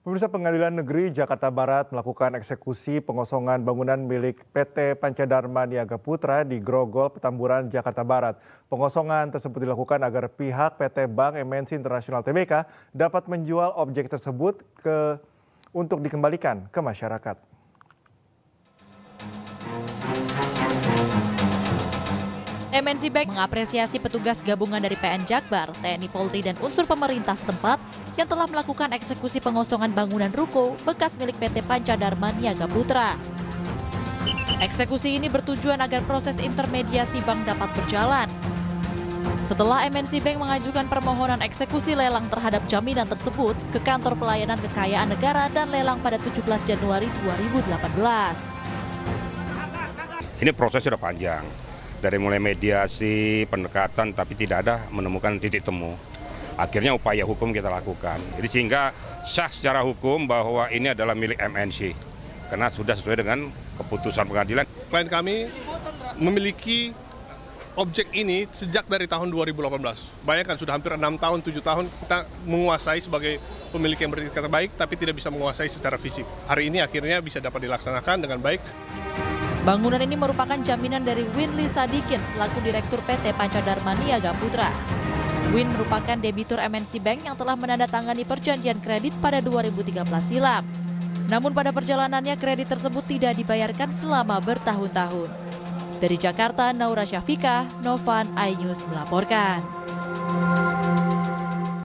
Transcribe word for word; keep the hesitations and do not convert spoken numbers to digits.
Pemirsa, Pengadilan Negeri Jakarta Barat melakukan eksekusi pengosongan bangunan milik P T Pancadharma Niaga Putra di Grogol, Petamburan, Jakarta Barat. Pengosongan tersebut dilakukan agar pihak P T Bank M N C International T B K dapat menjual objek tersebut ke untuk dikembalikan ke masyarakat. M N C Bank mengapresiasi petugas gabungan dari P N Jakbar, T N I Polri, dan unsur pemerintah setempat yang telah melakukan eksekusi pengosongan bangunan ruko bekas milik P T Pancadharma Niaga Putra. Eksekusi ini bertujuan agar proses intermediasi bank dapat berjalan. Setelah M N C Bank mengajukan permohonan eksekusi lelang terhadap jaminan tersebut ke Kantor Pelayanan Kekayaan Negara dan Lelang pada tujuh belas Januari dua ribu delapan belas. Ini proses sudah panjang. Dari mulai mediasi, pendekatan, tapi tidak ada menemukan titik temu. Akhirnya upaya hukum kita lakukan. Jadi sehingga sah secara hukum bahwa ini adalah milik M N C. Karena sudah sesuai dengan keputusan pengadilan. Klien kami memiliki objek ini sejak dari tahun dua ribu delapan belas. Bayangkan sudah hampir enam tahun, tujuh tahun kita menguasai sebagai pemilik yang berkata baik, tapi tidak bisa menguasai secara fisik. Hari ini akhirnya bisa dapat dilaksanakan dengan baik. Bangunan ini merupakan jaminan dari Winly Sadikin selaku Direktur P T Pancadharma Niaga Putra. Win merupakan debitur M N C Bank yang telah menandatangani perjanjian kredit pada dua ribu tiga belas silam. Namun pada perjalanannya kredit tersebut tidak dibayarkan selama bertahun-tahun. Dari Jakarta, Naura Syafika, Novan iNews melaporkan.